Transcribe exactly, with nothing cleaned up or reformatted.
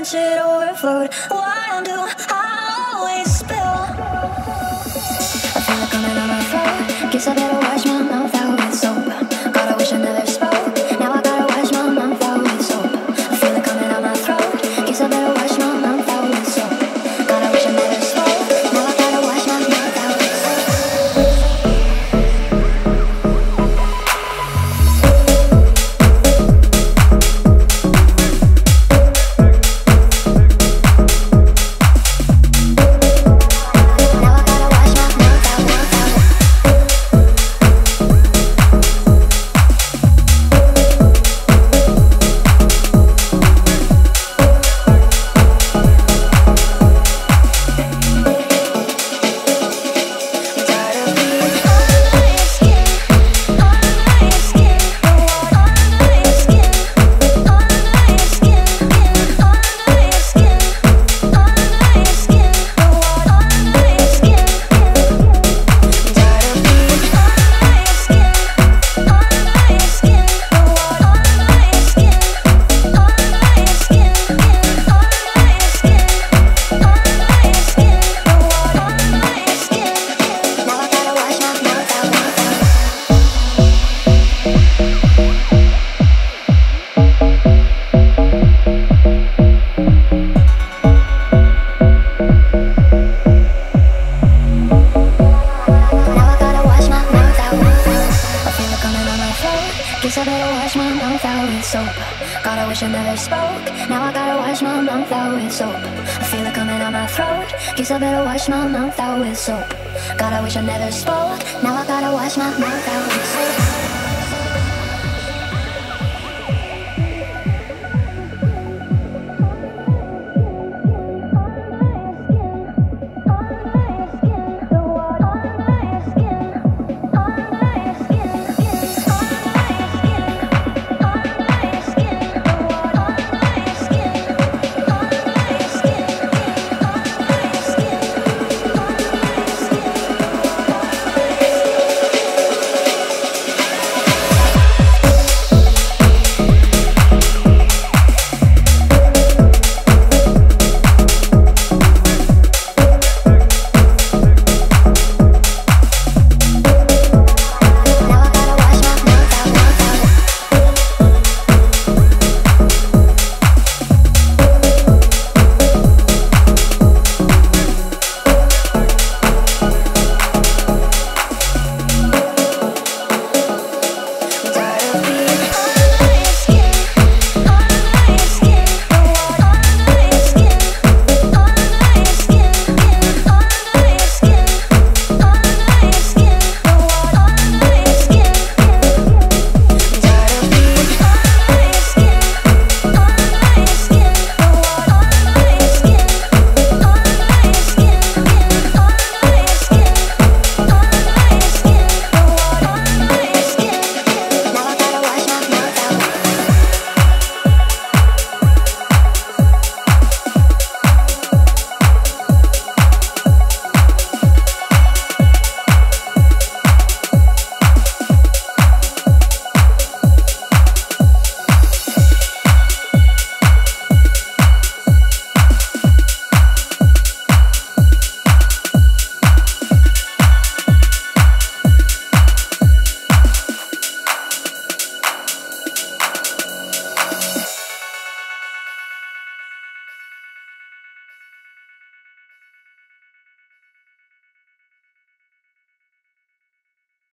shit overflowed. Why don't do I always spill? I feel it coming on my throat. Guess I better wash my mouth out with soap. God, I wish I never spoke. Now I gotta wash my mouth out with soap. I feel it coming on my throat. Guess I better wash my mouth out with soap. God, I wish I never spoke. Now I gotta wash my mouth out with soap. Guess I better wash my mouth out with soap. God, I wish I never spoke. Now I gotta wash my mouth out with soap. I feel it coming on my throat. Guess I better wash my mouth out with soap. God, I wish I never spoke. Now I gotta wash my mouth out with soap.